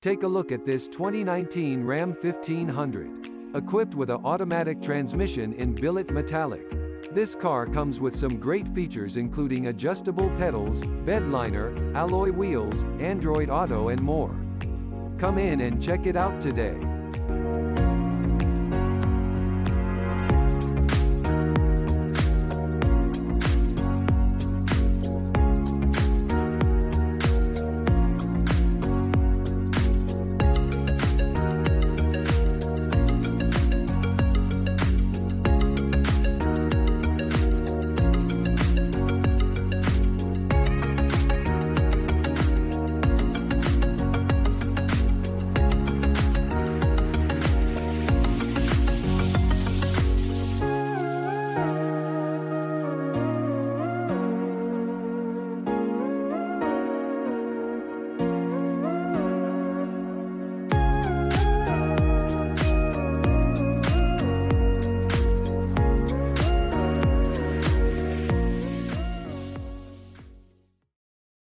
Take a look at this 2019 Ram 1500. Equipped with an automatic transmission in billet metallic. This car comes with some great features including adjustable pedals, bed liner, alloy wheels, Android Auto and more. Come in and check it out today.